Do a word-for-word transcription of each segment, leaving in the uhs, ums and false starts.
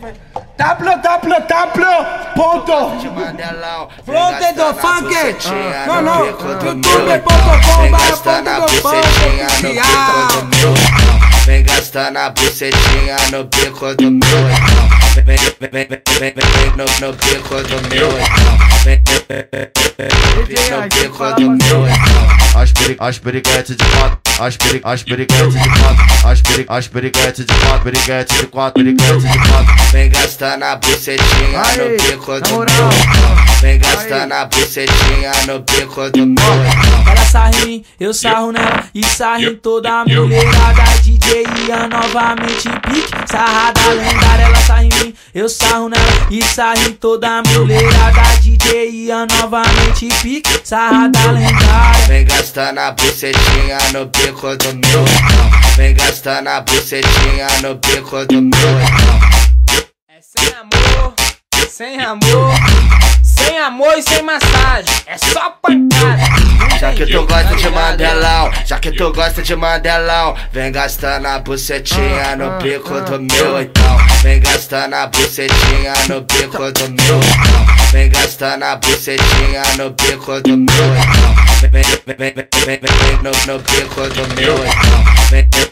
W W W ponto Fronte do funk. Não, não. YouTube ponto com barra fronte do funk oficial. Vem gastando a bucetinha no bico do meu irmão. Vem, vem, vem, vem, vem no, no bico do meu irmão. Vem, vem, vem no bico do meu irmão. As peri, as periguetes de quatro, as peri, as periguetes de quatro, as peri, as periguetes de quatro, periguetes de quatro, periguetes de quatro. Vem gastando a bucetinha no bico do meu irmão. Vem gastando a bucetinha no bico do meu irmão. Ela sarra em mim, eu sarro nela e sarra em toda a mulherada. D J Ian novamente pique, sarrada lendária. Ela sarra em mim, eu sarro nela e sarra em toda a mulherada. D J Ian novamente pique, sarrada lendária. Vem gastando a bucetinha no bico do meu irmão. Vem gastando a bucetinha no bico do meu irmão. É sem amor, sem amor, sem amor e sem massagem, é só pancada. Já que tu gosta de mandelão, já que tu gosta de mandelão, vem gastando a bucetinha no bico do meu então. Vem gastando a bucetinha no bico do meu então. Vem gastando a bucetinha no bico do meu então. Vem, vem, vem, vem, vem, vem no, no bico do meu então. Vem, vem,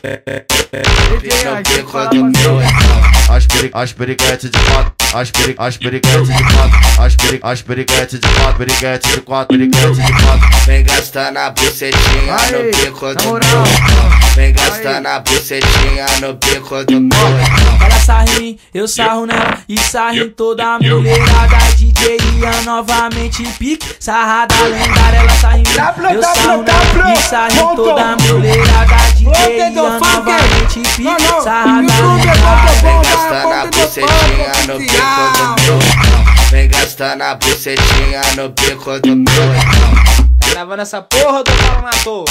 vem, vem no bico do meu então. As peri, as periguetes de quatro, as peri, as periguetes de quatro, as peri, as periguetes de quatro, periguetes de quatro, periguetes de quatro. Vem gastando a bucetinha no bico do meu irmão. Vem gastando a bucetinha no bico do meu irmão. Ela sarra em mim, eu sarro nela e sarra em toda a mulherada. D J Ian novamente pique, sarrada lendária. Ela sarra em mim, eu sarro nela e sarra em toda a mulherada. D J Ian novamente pique, sarrada lendária. Vem gastando a bucetinha no bico do meu irmão. Vem gastando a bucetinha no bico do meu irmão. Tá gravando essa porra ou tô falando à toa?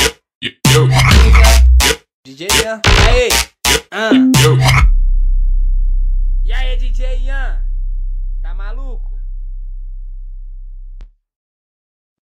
D J Ian, aí, ah. E aí, D J Ian, tá maluco?